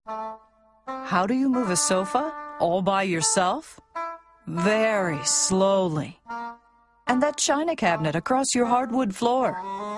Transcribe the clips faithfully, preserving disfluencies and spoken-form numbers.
How do you move a sofa all by yourself? Very slowly. And that china cabinet across your hardwood floor?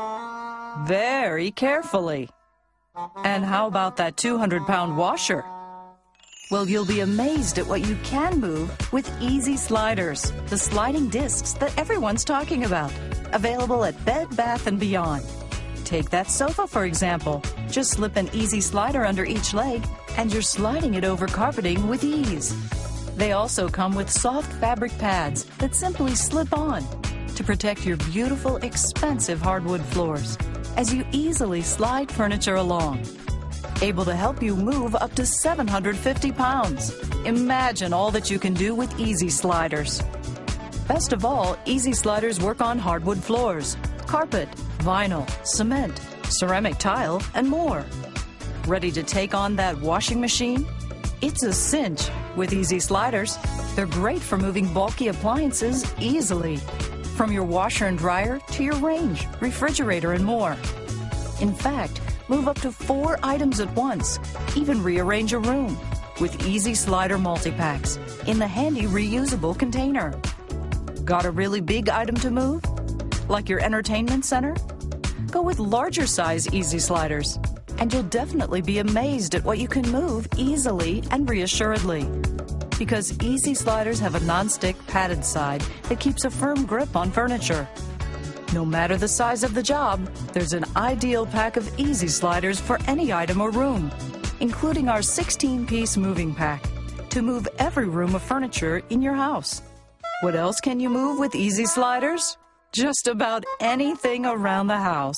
Very carefully. And how about that two hundred pound washer? Well, you'll be amazed at what you can move with Easy Sliders, the sliding discs that everyone's talking about. Available at Bed Bath and Beyond. Take that sofa, for example. Just slip an Easy Slider under each leg, and you're sliding it over carpeting with ease. They also come with soft fabric pads that simply slip on to protect your beautiful, expensive hardwood floors as you easily slide furniture along. Able to help you move up to seven hundred fifty pounds. Imagine all that you can do with Easy Sliders. Best of all, Easy Sliders work on hardwood floors, carpet, vinyl, cement, ceramic tile, and more. Ready to take on that washing machine? It's a cinch with Easy Sliders. They're great for moving bulky appliances easily, from your washer and dryer to your range, refrigerator, and more. In fact, move up to four items at once, even rearrange a room with Easy Slider multi-packs in the handy reusable container. Got a really big item to move? Like your entertainment center? Go with larger size Easy Sliders, and you'll definitely be amazed at what you can move easily and reassuredly. Because Easy Sliders have a non-stick padded side that keeps a firm grip on furniture. No matter the size of the job, there's an ideal pack of Easy Sliders for any item or room, including our sixteen piece moving pack to move every room of furniture in your house. What else can you move with Easy Sliders? Just about anything around the house.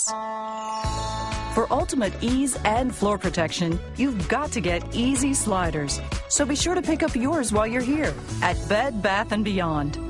For ultimate ease and floor protection, you've got to get Easy Sliders. So be sure to pick up yours while you're here at Bed Bath and Beyond.